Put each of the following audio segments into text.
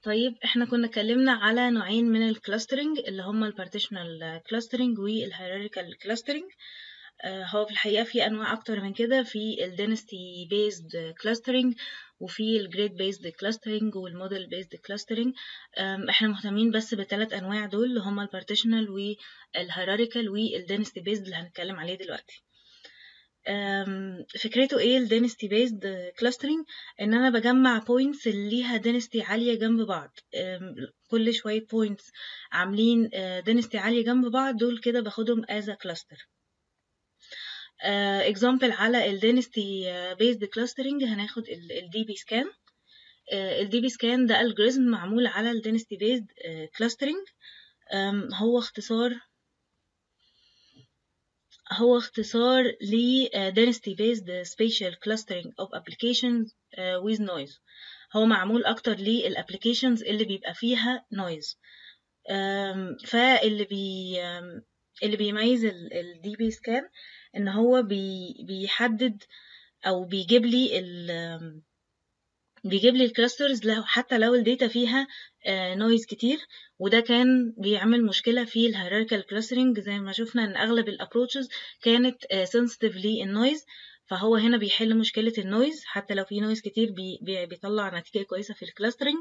طيب احنا كنا اتكلمنا على نوعين من الكلاسترنج اللي هما البارتيشنال كلاسترنج والهيراريكال كلاسترنج. هو في الحقيقة في أنواع أكتر من كده، في الدينستي بيزد كلاسترنج وفي الجريد بيزد كلاسترنج والموديل بيزد كلاسترنج. احنا مهتمين بس بالثلاث أنواع دول اللي هما البارتيشنال والهيراريكال والدينستي بيزد اللي هنتكلم عليه دلوقتي. فكرته ايه الدينستي بيزد كلاسترنج؟ ان انا بجمع بوينتس اللي ليها دينستي عاليه جنب بعض. كل شويه بوينتس عاملين دينستي عاليه جنب بعض، دول كده باخدهم از كلاستر. اكزامبل على الدينستي بيزد كلاسترنج هناخد الدي بي سكان. الدي بي سكان ده الجوريزم معمول على الدينستي بيزد كلاسترنج. هو اختصار ل Density Based Spatial Clustering of Applications with Noise. هو معمول أكتر للأبليكيشنز اللي بيبقى فيها noise. فاللي اللي بيميز ال DB scan إن هو بيحدد أو بيجيب لي الكلاسترز حتى لو الداتا فيها نويز كتير، وده كان بيعمل مشكلة في الهيراريكال كلاسترنج زي ما شفنا ان اغلب الابروتشز كانت sensitive للنويز. فهو هنا بيحل مشكلة النويز، حتى لو في نويز كتير بيطلع نتيجة كويسة في الكلاسترنج.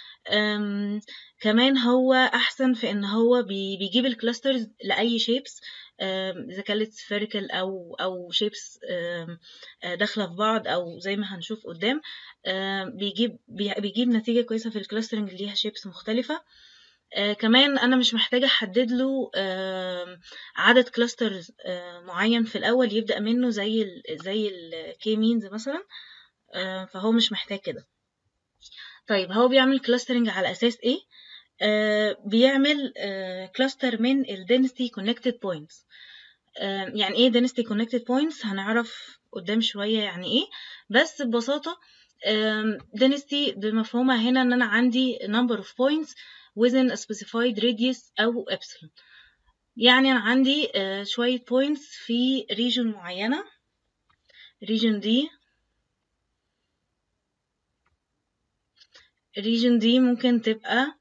كمان هو احسن في ان هو بيجيب الكلاسترز لاي شيبس، اذا كانت سفيريكال او شيبس داخله في بعض، او زي ما هنشوف قدام بيجيب نتيجه كويسه في الكلاسترنج اللي ليها شيبس مختلفه. كمان انا مش محتاجه احدد له عدد كلاسترز معين في الاول يبدا منه زي الكي مينز مثلا. فهو مش محتاج كده. طيب هو بيعمل كلاسترنج على اساس ايه؟ بيعمل كلاستر من ال density connected points. يعني ايه density connected points؟ هنعرف قدام شوية يعني ايه، بس ببساطة density بمفهومها هنا ان انا عندي number of points within a specified radius او epsilon. يعني انا عندي شوية points في region معينة. region دي ممكن تبقى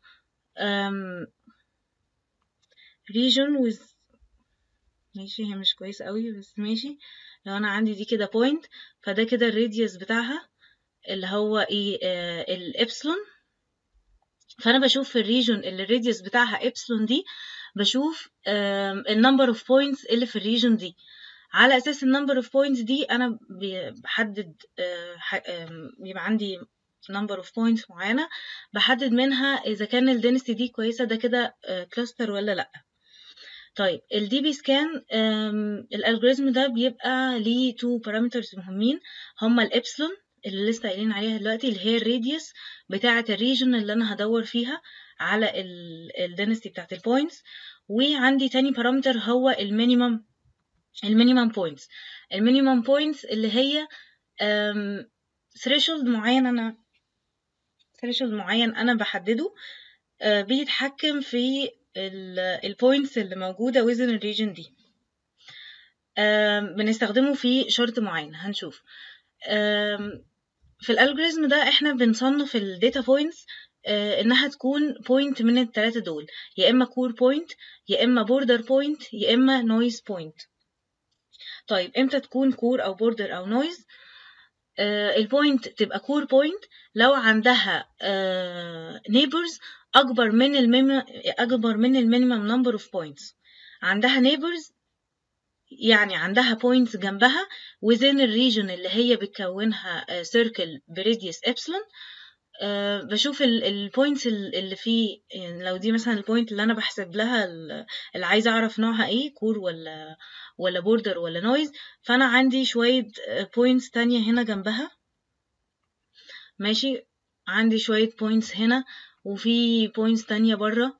region with ماشي، هي مش كويس قوي بس ماشي. لو انا عندي دي كده بوينت، فده كده الراديوس بتاعها اللي هو ايه الابسلون. فانا بشوف في الريجون اللي الراديوس بتاعها ابسلون دي، بشوف النمبر اوف بوينتس اللي في الريجون دي. على اساس النمبر اوف بوينتس دي انا بحدد بيبقى عندي number of points معينة، بحدد منها اذا كان الدنسيتي دي كويسة، ده كده كلاستر ولا لا. طيب الدي بي سكان الالجوريزم ده بيبقى ليه تو بارامترز مهمين، هما الابسلون اللي لسه قايلين عليها دلوقتي، اللي هي الراديوس بتاعه الريجن اللي انا هدور فيها على الدنسيتي بتاعه البوينتس. وعندي تاني بارامتر هو المينيمم بوينتس. المينيمم بوينتس اللي هي ثريشولد معين انا بحدده، بيتحكم في البوينتس اللي موجودة within الريجن دي. بنستخدمه في شرط معين هنشوف. في الالجوريزم ده احنا بنصنف الداتا بوينتس انها تكون بوينت من الثلاثة دول، يا اما كور بوينت، يا اما بوردر بوينت، يا اما نويز بوينت. طيب امتى تكون كور او بوردر او نويز؟ البوينت تبقى كور بوينت لو عندها نيبرز اكبر من المينيمم نمبر اوف بوينتس. عندها نيبرز يعني عندها بوينتس جنبها within الريجن اللي هي بتكونها circle بريديوس ابسلون. بشوف البوينتس اللي فيه، يعني لو دي مثلا البوينت اللي انا بحسب لها اللي عايزه اعرف نوعها ايه، كور ولا بوردر ولا نويز، فانا عندي شويه بوينتس تانية هنا جنبها. ماشي، عندي شويه بوينتس هنا وفي بوينتس تانية بره.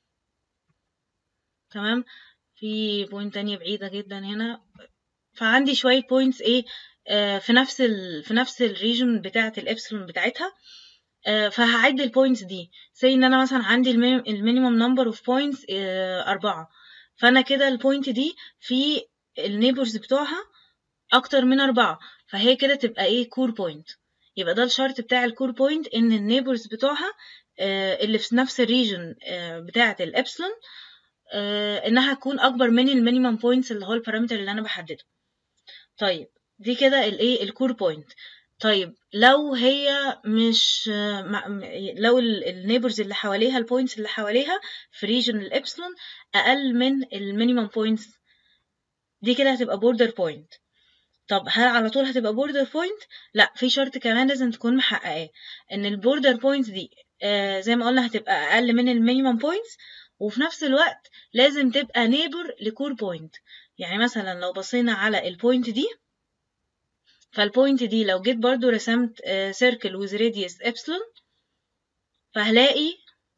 تمام، في بوينت تانية بعيدة جدا هنا. فعندي شوية بوينتس ايه في نفس الريجن بتاعة الابسلون بتاعتها. فهعد البوينتس دي، زي ان انا مثلا عندي المينيمم نمبر اوف بوينتس 4، فانا كده البوينت دي في النيبرز بتوعها اكتر من 4، فهي كده تبقى ايه كور بوينت. يبقى ده الشرط بتاع الكور بوينت، ان النيبرز بتوعها اللي في نفس الريجن بتاعة الإبسلون إنها تكون أكبر من المينيمم بوينتس اللي هو البارامتر اللي أنا بحدده. طيب دي كده الإيه الكور بوينت. طيب لو هي مش لو النيبرز اللي حواليها البوينتس اللي حواليها في ريجن الإبسلون أقل من المينيمم بوينتس، دي كده هتبقى بوردر بوينت. طب هل على طول هتبقى بوردر بوينت؟ لا، في شرط كمان لازم تكون محققاه، ان البوردر بوينت دي زي ما قلنا هتبقى اقل من المينيمم بوينتس، وفي نفس الوقت لازم تبقى نيبر لكور بوينت. يعني مثلا لو بصينا على البوينت دي، فالبوينت دي لو جيت برضو رسمت سيركل ويز راديوس ابسلون، فهلاقي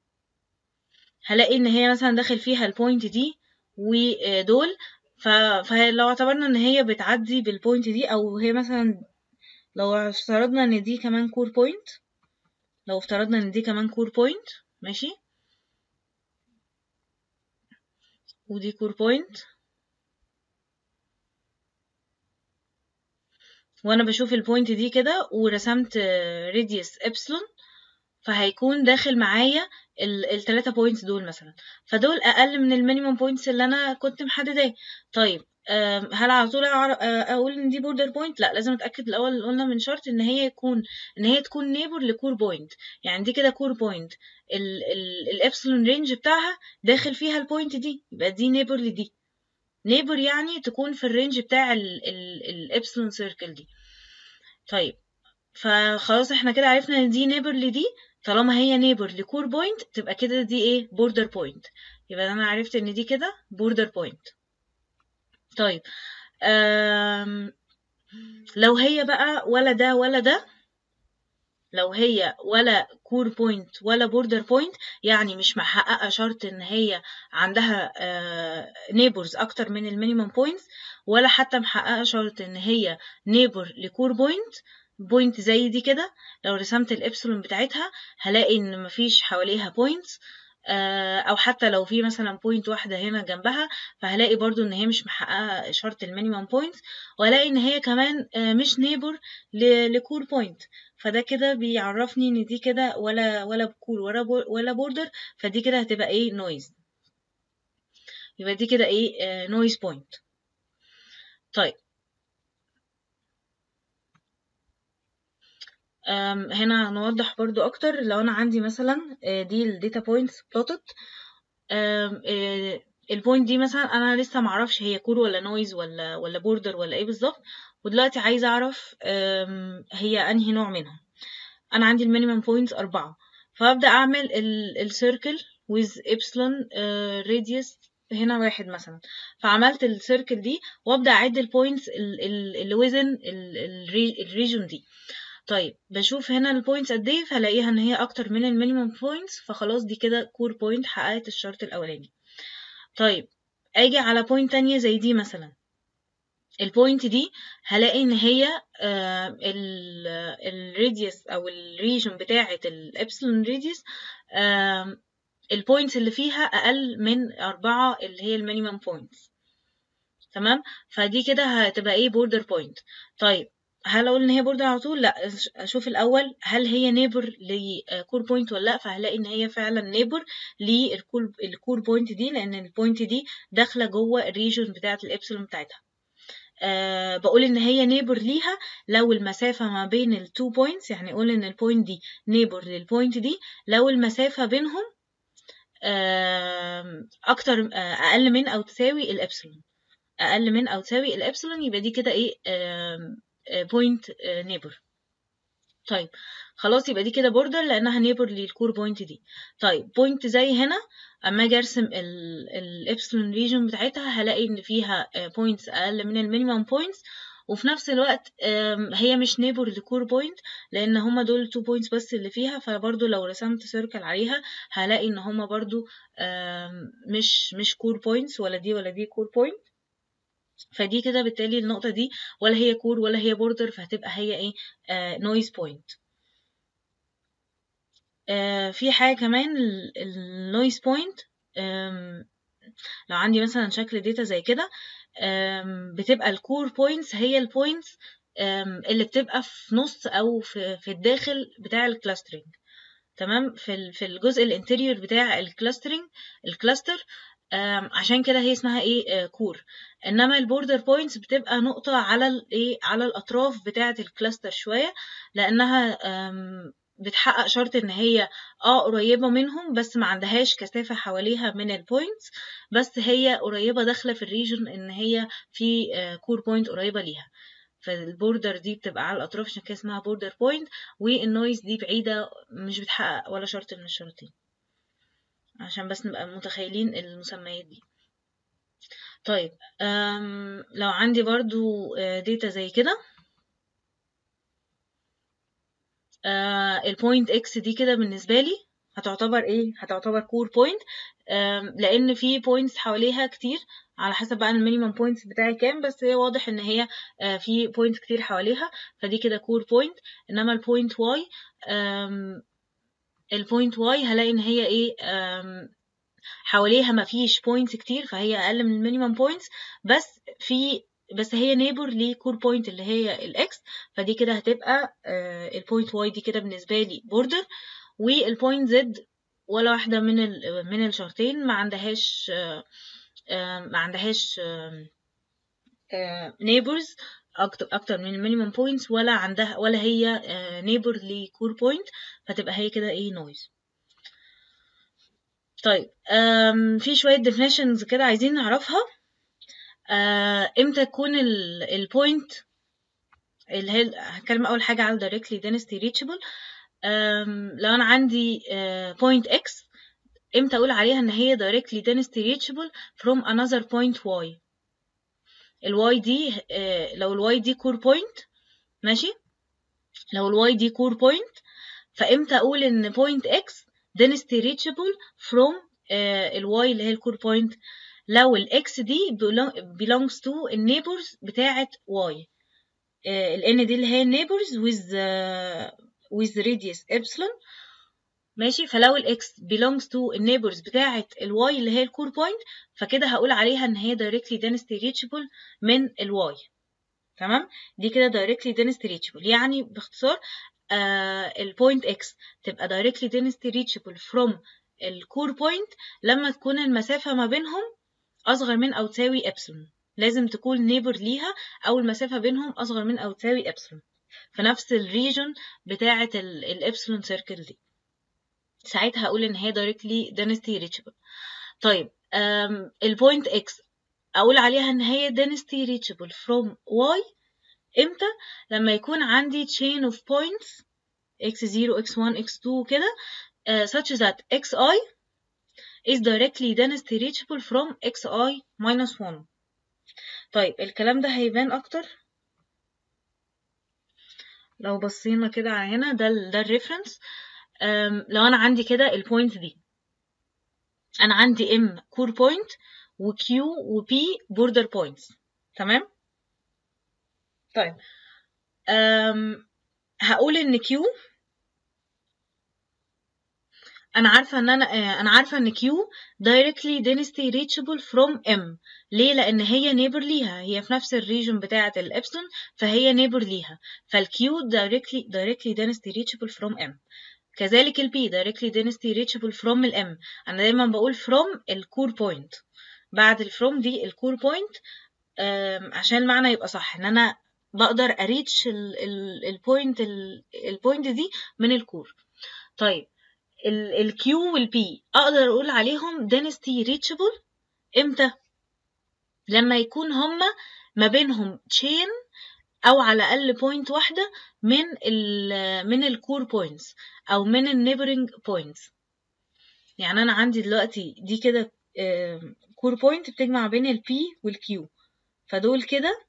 ان هي مثلا داخل فيها البوينت دي ودول، فلو اعتبرنا ان هي بتعدي بالبوينت دي، او هي مثلا لو افترضنا ان دي كمان كور بوينت، ماشي، ودي كور بوينت، وانا بشوف البوينت دي كده ورسمت راديوس ابسلون، فهيكون داخل معايا التلاتة بوينتس دول مثلا، فدول اقل من المينيمم بوينتس اللي انا كنت محدداه. طيب هل على طول اقول ان دي بوردر بوينت؟ لا، لازم اتاكد الاول، قلنا من شرط ان هي تكون نيبر لكور بوينت. يعني دي كده كور بوينت الابسلون رينج بتاعها داخل فيها البوينت دي، يبقى دي نيبر لدي. نيبر يعني تكون في الرينج بتاع الابسلون سيركل دي. طيب فخلاص احنا كده عرفنا ان دي نيبر لدي، طالما هي نيبر لكور بوينت تبقى كده دي ايه بوردر بوينت، يبقى انا عرفت ان دي كده بوردر بوينت. طيب لو هي بقى ولا ده ولا ده، لو هي ولا كور بوينت ولا بوردر بوينت، يعني مش محققة شرط ان هي عندها نيبرز اكتر من المينيمم بوينتس، ولا حتى محققة شرط ان هي نيبر لكور بوينت زي دي كده، لو رسمت الابسلون بتاعتها هلاقي ان مفيش حواليها بوينتس، او حتى لو في مثلا بوينت واحدة هنا جنبها، فهلاقي برضو ان هي مش محققة شرط المينيمم بوينتس، وهلاقي ان هي كمان مش نيبر لكور بوينت. فده كده بيعرفني ان دي كده ولا بكور ولا بوردر، فدي كده هتبقى ايه نويز، يبقى دي كده ايه نويز بوينت. طيب هنا هنوضح برضو اكتر. لو انا عندي مثلا دي الداتا بوينتس بلوتد، البوينت دي مثلا انا لسه معرفش هي كور ولا نويز ولا بوردر ولا ايه بالظبط، ودلوقتي عايزه اعرف هي انهي نوع منهم. انا عندي المينيمم بوينتس 4، فابدا اعمل السيركل with epsilon radius هنا 1 مثلا، فعملت السيركل دي وابدا اعد البوينتس اللي within الريجون دي. طيب بشوف هنا البوينتس قد ايه، فلاقيها ان هي اكتر من المينيمم بوينتس، فخلاص دي كده كور بوينت، حققت الشرط الاولاني. طيب اجي على بوينت تانية زي دي مثلا، البوينت دي هلاقي ان هي الراديوس او الريجن بتاعه الابسلون راديوس البوينتس اللي فيها اقل من 4 اللي هي المينيمم بوينتس. تمام، فدي كده هتبقى ايه بوردر بوينت. طيب هل اقول ان هي بوردر على طول؟ لا، اشوف الاول هل هي نيبر لكور بوينت ولا لا، فهلاقي ان هي فعلا نيبر للكور بوينت دي، لان البوينت دي داخله جوه الريجن بتاعه الابسلون بتاعتها. بقول ان هي نيبر ليها لو المسافة ما بين التو بوينتس، يعني اقول ان البوينت دي نيبر للبوينت دي لو المسافة بينهم اكتر اقل من او تساوي الابسلون، يبقى دي كده ايه بوينت نيبر. طيب خلاص، يبقى دي كده بوردر لانها نيبر للكور بوينت دي. طيب بوينت زي هنا، اما اجي ارسم الابسلون ريجن بتاعتها هلاقي ان فيها بوينتس اقل من المينيمم بوينتس، وفي نفس الوقت هي مش نيبر لكور بوينت، لان هما دول 2 بوينتس بس اللي فيها، فبرضو لو رسمت سيركل عليها هلاقي ان هما برضو مش كور بوينتس، ولا دي كور بوينت. فدي كده بالتالي النقطة دي ولا هي كور ولا هي بوردر، فهتبقى هي ايه نويز بوينت. في حاجة كمان النويز بوينت، لو عندي مثلا شكل داتا زي كده، بتبقى الكور بوينتس هي البوينتس اللي بتبقى في نص او في الداخل بتاع الكلاسترنج. تمام في الجزء الانتيريور بتاع الكلاستر. عشان كده هي اسمها ايه كور. انما البوردر بوينتس بتبقى نقطة على الايه على الاطراف بتاعة الكلاستر شوية، لانها بتحقق شرط ان هي قريبة منهم بس ما عندهاش كثافة حواليها من البوينتس، بس هي قريبة داخلة في الريجن ان هي في كور بوينت قريبة ليها. فالبوردر دي بتبقى على الاطراف عشان كده اسمها بوردر بوينت، والنويز دي بعيدة مش بتحقق ولا شرط من الشرطين، عشان بس نبقى متخيلين المسميات دي. طيب لو عندي برضو داتا زي كده، البوينت اكس دي كده بالنسبة لي هتعتبر ايه؟ هتعتبر كور بوينت، لان في بوينتس حواليها كتير على حسب بقى المينيمم بوينتس بتاعي كام، بس هي واضح ان هي في بوينتس كتير حواليها، فدي كده كور بوينت. انما البوينت واي هلاقي ان هي ايه حواليها مفيش بوينتس كتير، فهي اقل من المينيمم بوينتس، بس هي نيبر لكور بوينت اللي هي الاكس، فدي كده هتبقى البوينت واي دي كده بالنسبه لي بوردر. والبوينت زد ولا واحده من الشرطين ما عندهاش نيبرز اكتر من المينيمم بوينتس، ولا هي نيبر لكور بوينت، فتبقى هي كده ايه نويز. طيب في شوية definitions كده عايزين نعرفها. امتى تكون البوينت اللي هي هتكلم اول حاجة على directly density reachable. لو انا عندي point x، امتى اقول عليها ان هي directly density reachable from another point y. الواي دي لو الواي دي core point، ماشي، لو الواي دي core point، فامتى اقول ان point x density reachable from الواي اللي هي الكور بوينت؟ لو الاكس دي belongs to النيبرز بتاعت y، الان دي اللي هي النيبرز with radius epsilon، ماشي. فلو الاكس belongs to النيبرز بتاعت الواي اللي هي الكور بوينت، فكده هقول عليها ان هي directly density reachable من الواي. تمام، دي كده directly density reachable، يعني باختصار البوينت x تبقى directly density reachable from الكور بوينت لما تكون المسافة ما بينهم أصغر من أو تساوي إبسلون. لازم تكون نيبر ليها أو المسافة بينهم أصغر من أو تساوي إبسلون في نفس الريجن بتاعة الإبسلون سيركل دي، ساعتها هقول إن هي directly density reachable. طيب البوينت x أقول عليها إن هي density reachable from y إمتى؟ لما يكون عندي chain of points x0 x1 x2 كده such that xi is directly density reachable from xi minus 1. طيب الكلام ده هيبان أكتر لو بصينا كده على هنا، ده الريفرنس. لو أنا عندي كده البوينت دي، أنا عندي m core point و q و p border points، تمام؟ طيب هقول إن q انا عارفه ان Q directly density reachable from M. ليه؟ لان هي neighbor ليها، هي في نفس الريجن بتاعه الابسلون، فهي neighbor ليها، فالQ directly density reachable from M. كذلك ال P directly density reachable from ال M. انا دايما بقول from الكور بوينت، بعد الفروم دي الكور بوينت، عشان المعنى يبقى صح، ان انا بقدر اريتش البوينت دي من الكور. طيب الكيو والبي اقدر اقول عليهم density reachable امتى؟ لما يكون هما ما بينهم chain او على الاقل بوينت واحده من الكور بوينتس او من النيبرنج بوينتس. يعني انا عندي دلوقتي دي كده كور بوينت بتجمع بين البي والكيو، فدول كده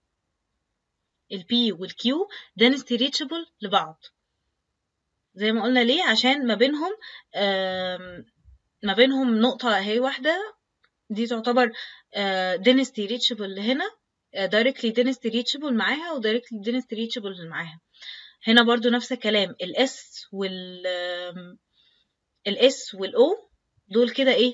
البي والكيو density reachable لبعض زي ما قلنا. ليه؟ عشان ما بينهم نقطة هي واحدة، دي تعتبر density reachable هنا، directly density reachable معاها و directly density reachable معاها. هنا برضو نفس الكلام، ال S وال O دول كده ايه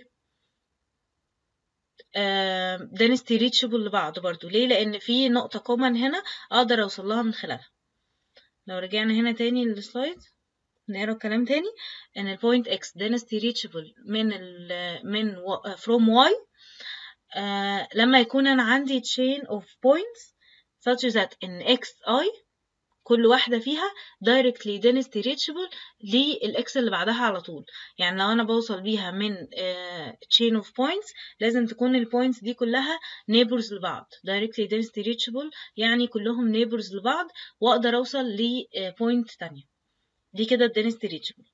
density reachable لبعض برضو. ليه؟ لأن في نقطة common هنا أقدر أوصل لها من خلالها. لو رجعنا هنا تاني للسلايد، نقرا الكلام تاني، ان البوينت x density reachable من from y لما يكون انا عندي chain of points such that in xi كل واحدة فيها directly density reachable للإكس اللي بعدها على طول. يعني لو أنا بوصل بيها من chain of points لازم تكون البوينتس دي كلها neighbors لبعض. directly density reachable يعني كلهم neighbors لبعض، وأقدر أوصل لبوينت تانية. دي كده density reachable.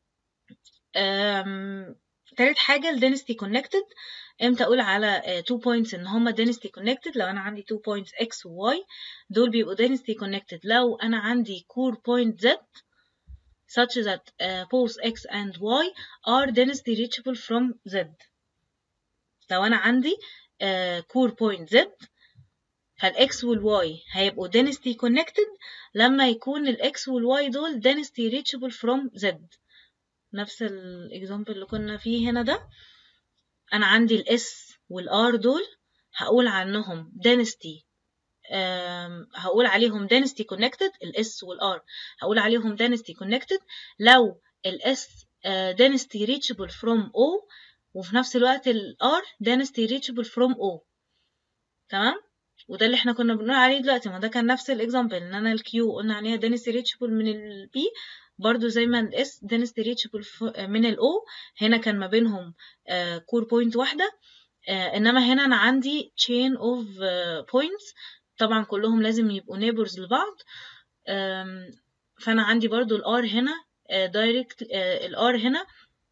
تالت حاجة ال density connected. امتى اقول على 2 points ان هما density connected؟ لو انا عندي 2 points x و y دول بيبقوا density connected لو انا عندي core point z such that both x and y are density reachable from z. لو انا عندي core point z فال x وال y هيبقوا density connected لما يكون ال x وال y دول density reachable from z. نفس الاكزامبل اللي كنا فيه هنا ده، انا عندي الاس والار دول هقول عنهم density هقول عليهم density connected. الاس والار هقول عليهم density connected لو الاس density reachable from O وفي نفس الوقت الار density reachable from O. تمام؟ وده اللي احنا كنا بنقول عليه دلوقتي، ما ده كان نفس الاكزامبل ان انا الكيو قلنا عليها density reachable من البي، برضو زي ما الاس density reachable من الاو. هنا كان ما بينهم كور بوينت واحدة، انما هنا انا عندي chain of points طبعا كلهم لازم يبقوا neighbors لبعض. فانا عندي برضو الار هنا direct الار هنا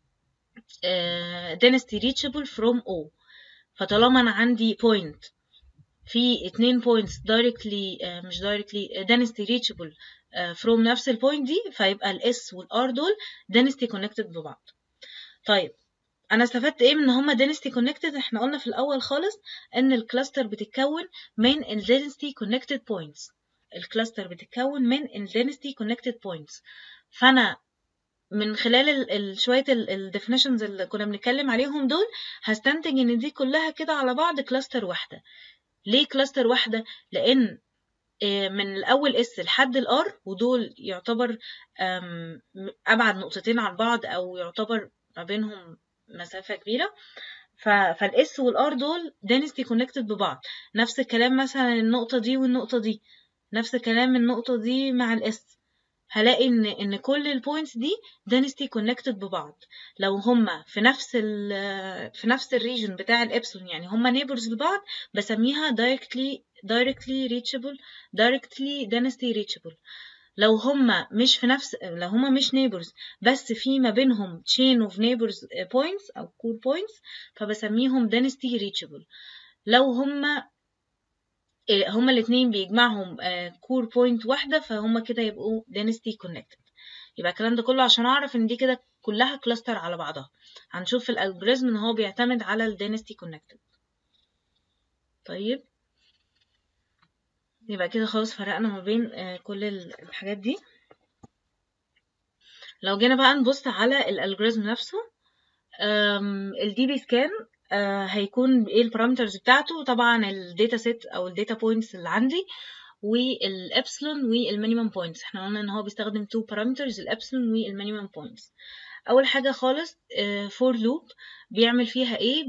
density reachable from O. فطالما انا عندي point في 2 points directly مش directly density reachable from نفس البوينت دي، فيبقى ال S وال R دول density connected ببعض. طيب انا استفدت ايه من ان هما density connected؟ احنا قلنا في الاول خالص ان الكلاستر بتتكون من ال density connected points. الكلاستر بتتكون من ال density connected points. فانا من خلال شوية ال definitions اللي كنا بنتكلم عليهم دول هستنتج ان دي كلها كده على بعض كلاستر واحدة. ليه كلاستر واحدة؟ لأن من الأول اس لحد الار ودول يعتبر أبعد نقطتين عن بعض أو يعتبر ما بينهم مسافة كبيرة، فالاس والار دول density connected ببعض. نفس الكلام مثلا النقطة دي والنقطة دي، نفس الكلام النقطة دي مع الاس. هلاقي ان كل البوينتس دي density connected ببعض لو هما في نفس الريجن بتاع الابسلون، يعني هما neighbors لبعض بسميها directly reachable directly density reachable. لو هما مش neighbors بس في ما بينهم chain of neighbors points او core points فبسميهم density reachable. لو هما الاتنين بيجمعهم كور بوينت واحدة فهم كده يبقوا density connected. يبقى الكلام ده كله عشان اعرف ان دي كده كلها كلاستر على بعضها. هنشوف في الالجوريزم ان هو بيعتمد على ال density connected. طيب يبقى كده خلاص فرقنا ما بين كل الحاجات دي. لو جينا بقى نبص على الالجوريزم نفسه، الدي بي سكان هيكون ايه البارامترز بتاعته؟ طبعا الداتا سيت او الداتا بوينتس اللي عندي والابسلون والمينيمم بوينتس. احنا قلنا ان هو بيستخدم 2 بارامترز، الابسلون والمينيمم بوينتس. اول حاجه خالص فور لوب بيعمل فيها ايه؟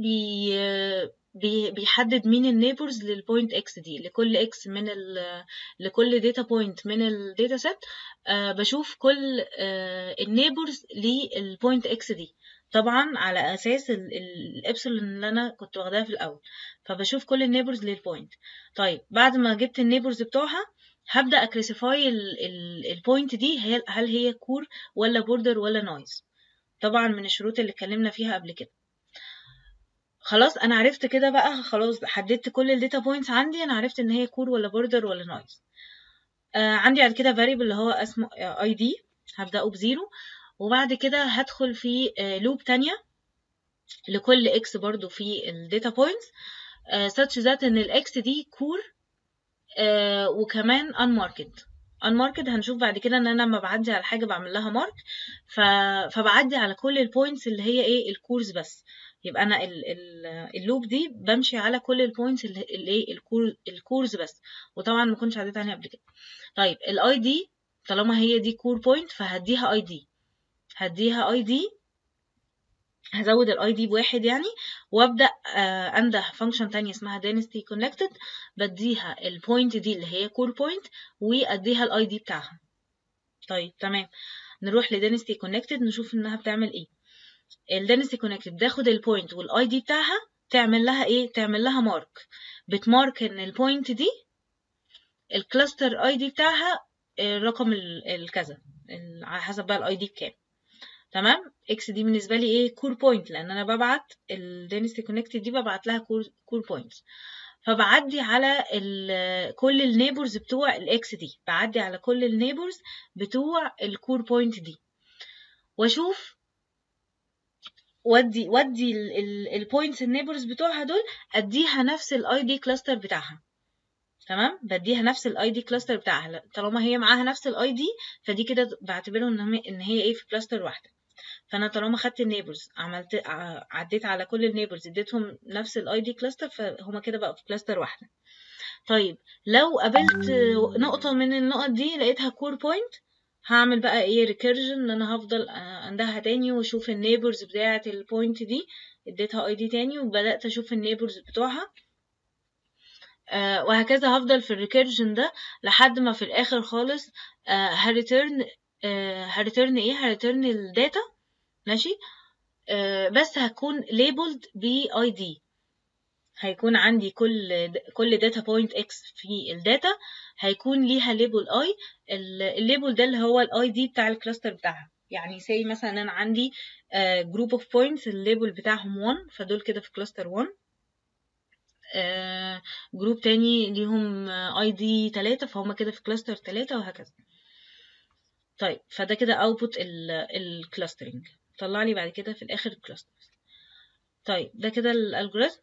بيحدد مين النيبرز للبوينت اكس دي. لكل اكس لكل داتا بوينت من الداتا سيت بشوف كل النيبرز للبوينت اكس دي، طبعا على اساس الابسلون اللي انا كنت واخداها في الاول. فبشوف كل النيبرز للبوينت. طيب بعد ما جبت النيبرز بتوعها هبدا اكلاسيفاي البوينت دي هل هي كور ولا بوردر ولا نويز، طبعا من الشروط اللي اتكلمنا فيها قبل كده. خلاص انا عرفت كده بقى، خلاص حددت كل الداتا بوينتس عندي، انا عرفت ان هي كور ولا بوردر ولا نويز. عندي بعد كده variable اللي هو اسمه ID هبداه بزيرو، وبعد كده هدخل في لوب تانية لكل x برضو في الداتا بوينتس such that ان الاكس دي كور وكمان unmarked هنشوف بعد كده ان انا لما بعدي على حاجه بعمل لها مارك، فبعدي على كل البوينتس اللي هي ايه الكورز بس. يبقى انا اللوب دي بمشي على كل البوينتس اللي ايه الكورز بس، وطبعا ما كنتش عديت عليها قبل كده. طيب الاي دي طالما هي دي كور بوينت فهديها اي دي. هديها اي دي، هزود الاي دي بواحد يعني، وابدا انده فانكشن تانية اسمها density connected، بديها البوينت دي اللي هي core point واديها الاي دي بتاعها. طيب تمام، نروح لدنسيتي كونكتد نشوف انها بتعمل ايه. الدنسيتي كونكتد بتاخد البوينت والاي دي بتاعها، تعمل لها ايه؟ تعمل لها مارك، بتمارك ان البوينت دي الكلاستر اي دي بتاعها الرقم الكذا، على حسب بقى الاي دي بكام. تمام، اكس دي بالنسبه لي ايه؟ كور بوينت، لان انا ببعت الدنسيتي كونكتد دي ببعت لها كور بوينتس، فبعدي على كل النيبرز بتوع الاكس دي، بعدي على كل النيبرز بتوع الكور بوينت دي، واشوف ودي البوينتس النيبرز بتوعها دول اديها نفس الاي دي كلاستر بتاعها. تمام، بديها نفس الاي دي كلاستر بتاعها، طالما هي معاها نفس الاي دي فدي كده بعتبره ان هي ايه؟ في كلاستر واحده. فانا طالما خدت النيبرز عديت على كل النيبرز اديتهم نفس الاي دي كلاستر، فهما كده بقوا في كلاستر واحده. طيب لو قابلت نقطه من النقط دي لقيتها كور بوينت، هعمل بقى ايه؟ ريكيرجن، ان انا هفضل اندها تاني واشوف النيبرز بتاعه البوينت دي، اديتها اي دي تاني وبدات اشوف النيبرز بتوعها، وهكذا هفضل في الريكيرجن ده لحد ما في الاخر خالص هريتيرن الداتا. ماشي، بس هتكون labeled باي دي، هيكون عندي كل داتا بوينت اكس في الداتا هيكون ليها ليبل اي، الليبل ده اللي هو الاي دي بتاع الكلاستر بتاعها. يعني زي مثلا انا عندي جروب اوف بوينتس الليبل بتاعهم 1، فدول كده في كلاستر 1. جروب تاني ليهم اي دي 3، فهم كده في كلاستر 3، وهكذا. طيب فده كده اوتبوت الكلاسترنج، طلع لي بعد كده في الاخر الكلاستر. طيب ده كده الالجوريثم.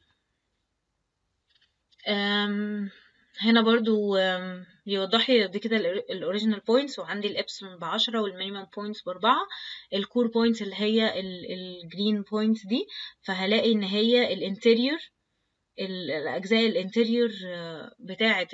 هنا برضو بيوضح لي دي كده الاوريجينال بوينتس، وعندي الابسلون ب10 والمينيمم بوينتس ب4، الكور بوينتس اللي هي الجرين بوينتس دي، فهلاقي ان هي الانتيريور، الاجزاء الانتيريور بتاعه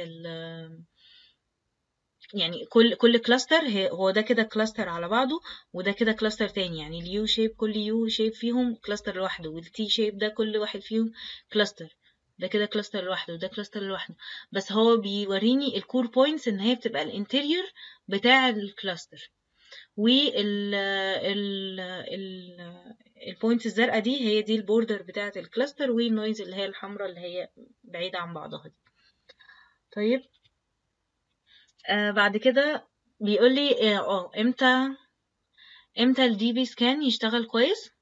يعني كل كلاستر هو ده كده كلاستر على بعضه، وده كده كلاستر تاني. يعني اليو شيب، كل يو شيب فيهم كلاستر لوحده، والتي شيب ده كل واحد فيهم كلاستر، ده كده كلاستر لوحده وده كلاستر لوحده. بس هو بيوريني الكور بوينتس ان هي بتبقى الانتيريور بتاع الكلاستر، وال البوينتس الزرقاء دي هي دي البوردر بتاعه الكلاستر، والنويز اللي هي الحمراء اللي هي بعيدة عن بعضها دي. طيب بعد كده بيقول لي امتى الدي بي سكان يشتغل كويس.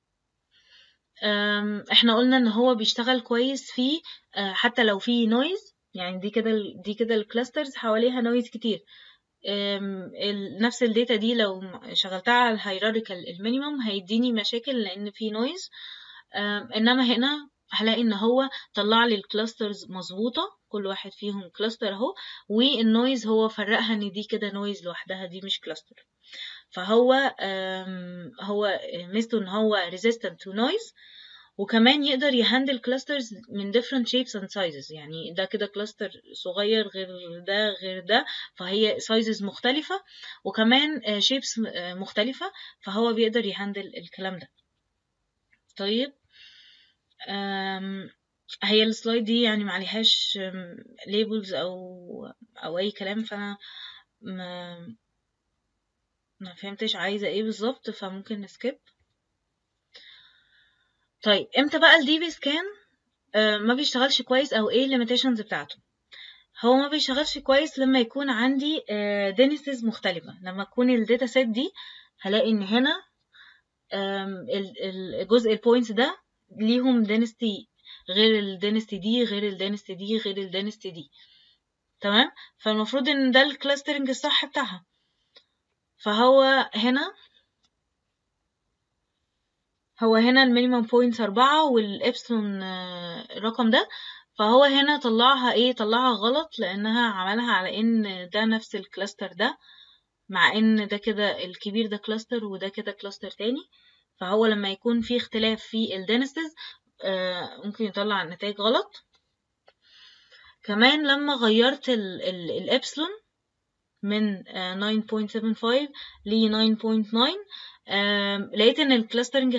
احنا قلنا ان هو بيشتغل كويس في حتى لو في نويز، يعني دي كده الكلاسترز حواليها نويز كتير. نفس الداتا دي لو شغلتها على الهيراريكال المينيمم هيديني مشاكل لان في نويز، انما هنا هلاقي ان هو طلع لي الكلاسترز مظبوطه، كل واحد فيهم كلاستر اهو، والنويز هو فرقها ان دي كده نويز لوحدها، دي مش كلاستر. فهو هو ميزته ان هو resistant to noise، وكمان يقدر يهندل كلاسترز من different shapes and sizes. يعني ده كده كلاستر صغير غير ده فهي sizes مختلفة، وكمان shapes مختلفة، فهو بيقدر يهندل الكلام ده. طيب هي السلايد دي يعني معليهاش labels او اي كلام، فانا ما فهمتش عايزة ايه بالظبط، فممكن نسكيب. طيب امتى بقى الدي بي سكان ما بيشتغلش كويس، او ايه الليميتيشنز بتاعته؟ هو ما بيشتغلش كويس لما يكون عندي دينستيز مختلفة. لما تكون الداتا سيت دي هلاقي ان هنا الجزء البوينتس ده ليهم دينستي غير الدينستي دي غير الدينستي دي غير الدينستي دي. تمام، فالمفروض ان ده الكلاسترنج الصح بتاعها. فهو هنا المينيمم بوينتس 4 والإبسلون الرقم ده، فهو هنا طلعها غلط، لأنها عملها على إن ده نفس الكلاستر ده، مع إن ده كده الكبير ده كلاستر وده كده كلاستر تاني. فهو لما يكون في اختلاف في الدينستيز ممكن يطلع نتائج غلط. كمان لما غيرت الإبسلون من 9.75 ل 9.9 لقيت ان الكلاسترنج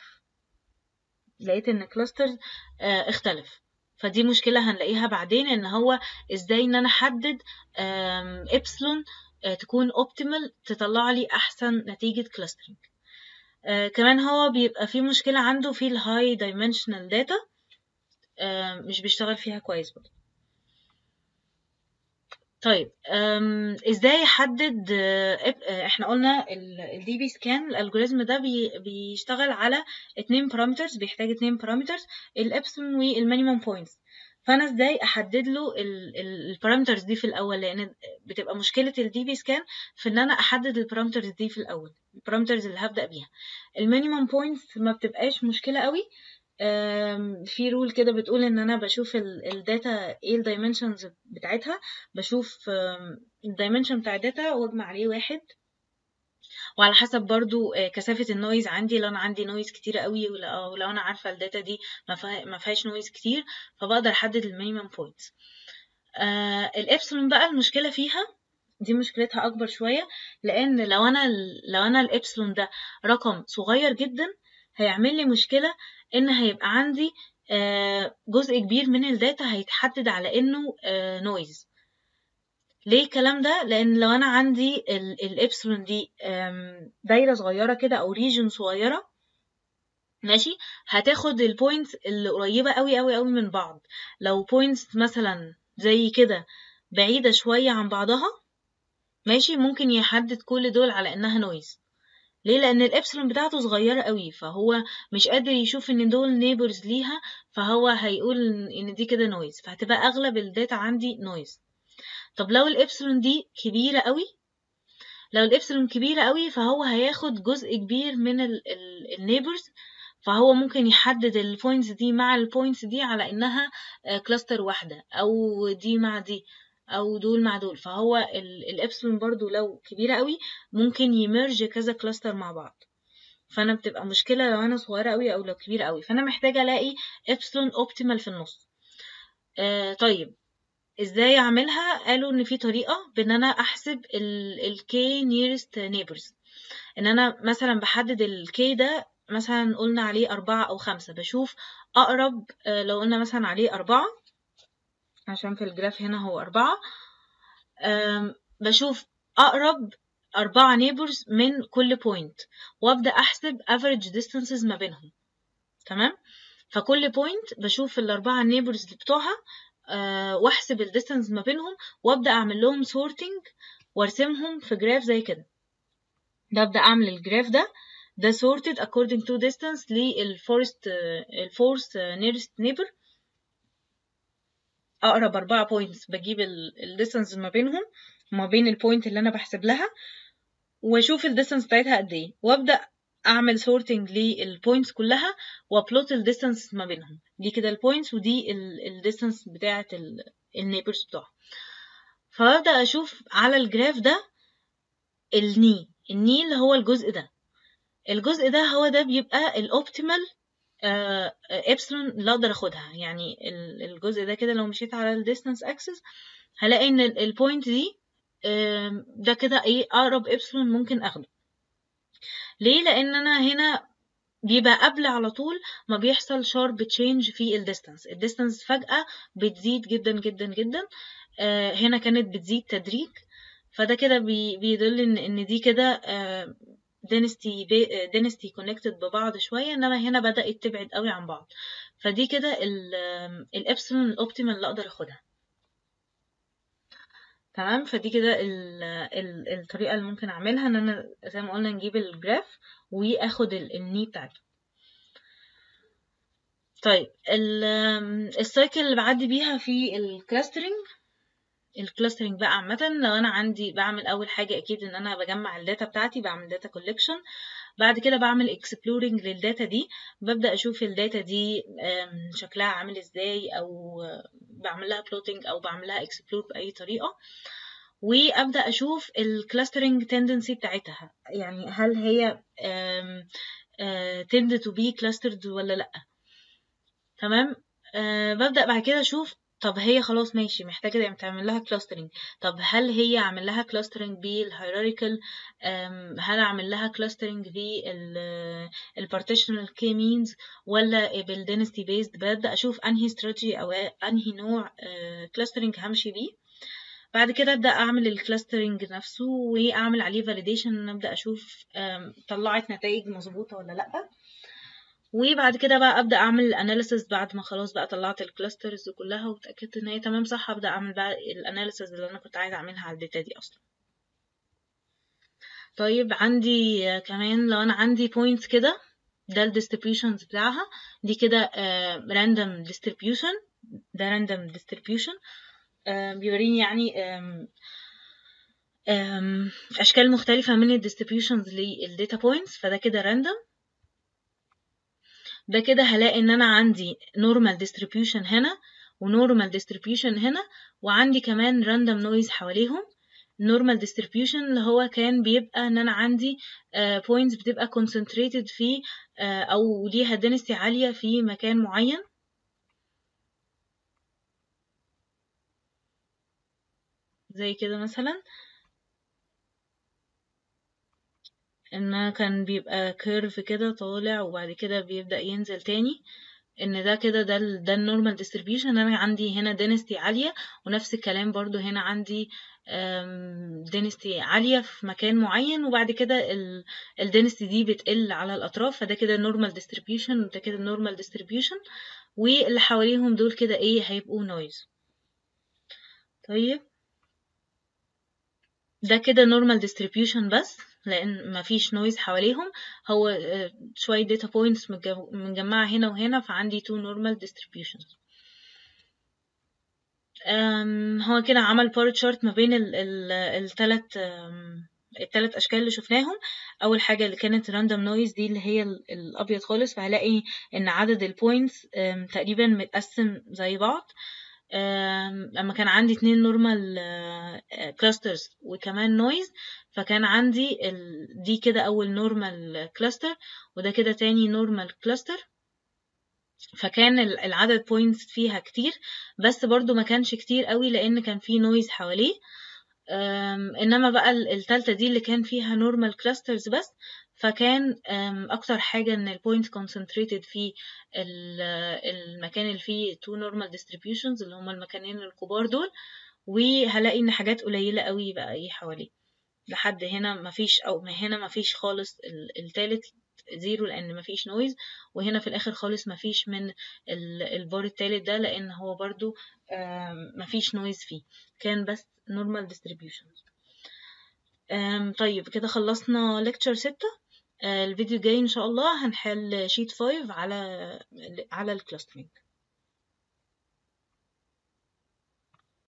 اختلف. فدي مشكلة هنلاقيها بعدين، ان هو ازاي ان انا احدد ابسلون تكون اوبتيمال تطلع لي احسن نتيجة كلاسترنج. كمان هو بيبقى فيه مشكلة عنده في الهاي دايمنشنال داتا، مش بيشتغل فيها كويس برضه. طيب ازاي احدد احنا قلنا الدي بي سكان الالجوريزم ده بيشتغل على 2 بارامترز، بيحتاج 2 بارامترز، الابسلون والمينيمم بوينتس. فانا ازاي احدد له البارامترز دي في الاول، لان بتبقى مشكله الدي بي سكان في ان انا احدد البارامترز دي في الاول، البارامترز اللي هبدا بيها. المينيمم بوينتس ما بتبقاش مشكله قوي، في رول كده بتقول ان انا بشوف الداتا ايه الدايمنشنز بتاعتها، بشوف الدايمنشن بتاع الداتا واجمع عليه 1، وعلى حسب برضو كثافة النويز عندي. لو انا عندي نويز كتير قوي، ولو انا عارفة الداتا دي ما فيهاش نويز كتير، فبقدر احدد المينيمم بوينتس. الابسلون بقى المشكلة فيها دي مشكلتها اكبر شوية، لان لو انا الابسلون ده رقم صغير جدا، هيعمل لي مشكلة ان هيبقى عندي جزء كبير من الداتا هيتحدد على انه نويز. ليه الكلام ده؟ لان لو انا عندي الابسلون دي دايره صغيره كده او ريجن صغيره، ماشي، هتاخد البوينتس اللي قريبه قوي قوي قوي من بعض. لو بوينتس مثلا زي كده بعيده شويه عن بعضها، ماشي، ممكن يحدد كل دول على انها نويز. ليه؟ لان الابسلون بتاعته صغيره قوي، فهو مش قادر يشوف ان دول نيبرز ليها، فهو هيقول ان دي كده نويز، فهتبقى اغلب الداتا عندي نويز. طب لو الابسلون دي كبيره قوي، فهو هياخد جزء كبير من النيبرز، فهو ممكن يحدد البوينتس دي مع البوينتس دي على انها كلاستر واحده، او دي مع دي، او دول مع دول. فهو الابسلون برضو لو كبيره قوي ممكن يمرج كذا كلاستر مع بعض، فانا بتبقى مشكله لو انا صغيره قوي او لو كبيره قوي. فانا محتاجه الاقي ابسلون اوبتيمال في النص. طيب ازاي اعملها؟ قالوا ان في طريقه بان انا احسب الكي نيرست نيبرز، ان انا مثلا بحدد الكي ده، مثلا قلنا عليه 4 أو 5، بشوف اقرب. لو قلنا مثلا عليه 4 عشان في الجراف هنا هو 4، بشوف اقرب 4 نيبرز من كل بوينت، وابدا احسب average distances ما بينهم. تمام؟ فكل بوينت بشوف الأربعة نيبرز بتوعها، واحسب الديستانس ما بينهم، وابدا اعمل لهم سورتنج وارسمهم في جراف زي كده. ببدا اعمل الجراف ده sorted according to distance الفورست nearest neighbor. اقرب 4 بوينتس بجيب الديستانس ما بينهم، ما بين البوينت اللي انا بحسب لها، واشوف الديستانس بتاعتها قد ايه، وابدا اعمل سورتنج للبوينتس كلها، وابلوت الديستانس ما بينهم. دي كده البوينتس، ودي الديستانس بتاعه النيبرز بتوعها. فببدا اشوف على الجراف ده الني اللي هو الجزء ده هو ده بيبقى الاوبتيمال ابسلون اللي اقدر اخدها. يعني الجزء ده كده لو مشيت على الديستانس اكسس هلاقي ان البوينت دي ده كده ايه اقرب ابسلون ممكن اخده. ليه؟ لان انا هنا بيبقى قبل على طول ما بيحصل شارب تشينج في الديستانس فجأة بتزيد جدا جدا جدا. هنا كانت بتزيد تدريج، فده كده بيدل ان دي كده دينستي كونكتد ببعض شوية، انما هنا بدأت تبعد قوي عن بعض. فدي كده الابسلون الاوبتيمال اللي اقدر اخدها. تمام؟ فدي كده الطريقة اللي ممكن اعملها، ان انا زي ما قلنا نجيب الجراف واخد الني بتاعته. طيب السايكل اللي بعدي بيها في الكلاسترنج بقى عامة، لو انا عندي بعمل اول حاجة اكيد ان انا بجمع الداتا بتاعتي، بعمل داتا كولكشن. بعد كده بعمل اكسبلورنج للداتا دي، ببدأ اشوف الداتا دي شكلها عامل ازاي، او بعمل لها بلوتنج او بعمل لها اكسبلور بأي طريقة، وابدأ اشوف الكلاسترنج تندنسي بتاعتها، يعني هل هي tend to be clustered ولا لا. تمام؟ ببدأ بعد كده اشوف طب هي خلاص ماشي محتاجة تعمل لها كلاسترنج. طب هل هي عامل لها كلاسترنج بالهيراريكال، هل عامل لها كلاسترنج بالبارتيشنال كي مينز، ولا بالدينستي بيزد؟ ببدأ اشوف انهي استراتيجي او انهي نوع كلاسترنج همشي بيه. بعد كده ابدا اعمل الكلاسترنج نفسه واعمل عليه فاليديشن، ابدا اشوف طلعت نتائج مظبوطه ولا لا. وبعد كده بقى ابدا اعمل الاناليسز بعد ما خلاص بقى طلعت الكلاسترز كلها واتاكدت ان هي تمام صح، ابدا اعمل بقى الاناليسز اللي انا كنت عايزه اعملها على الداتا دي اصلا. طيب عندي كمان لو انا عندي بوينتس كده، ده الديستريبيوشنز بتاعها دي كده راندوم ديستريبيوشن. ده راندوم ديستريبيوشن بيوريني يعني اشكال مختلفه من الديستريبيوشنز للداتا بوينتس، فده كده راندوم. ده كده هلاقي ان انا عندي normal distribution هنا ونورمال distribution هنا، وعندي كمان random noise حواليهم. normal distribution اللي هو كان بيبقى ان انا عندي points بتبقى concentrated في او ليها density عالية في مكان معين، زي كده مثلا ان كان بيبقى كيرف كده طالع وبعد كده بيبدأ ينزل تاني، ان ده كده ده النورمال ديستريبيوشن. انا عندي هنا density عالية، ونفس الكلام برضو هنا عندي density عالية في مكان معين، وبعد كده density دي بتقل على الأطراف، فده كده normal distribution وده كده normal distribution، واللي حواليهم دول كده ايه هيبقوا noise. طيب ده كده normal distribution بس لان مفيش noise حواليهم، هو شوية data points مجمعة هنا وهنا، فعندي two normal distributions. هو كده عمل بار تشارت ما بين التلات اشكال اللي شفناهم. اول حاجه اللي كانت راندوم نويز دي اللي هي الابيض خالص، فهلاقي ان عدد البوينتس تقريبا متقسم زي بعض. لما كان عندي 2 نورمال كلاسترز وكمان نويز، فكان عندي دي كده اول نورمال كلاستر وده كده تاني نورمال كلاستر، فكان العدد بوينتس فيها كتير، بس برضو ما كانش كتير قوي لان كان فيه نويز حواليه. انما بقى التالتة دي اللي كان فيها نورمال كلاسترز بس، فكان اكتر حاجة ان البوينت concentrated في المكان اللي فيه two normal distributions اللي هما المكانين الكبار دول، وهلاقي ان حاجات قليلة قوي بقى ايه حواليه لحد هنا مفيش، او هنا مفيش خالص التالت زيرو لان مفيش نويز، وهنا في الاخر خالص مفيش من البار التالت ده لان هو برضو مفيش نويز فيه، كان بس normal distributions. طيب كده خلصنا lecture 6. الفيديو الجاي ان شاء الله هنحل sheet 5 على الكلاسترينج.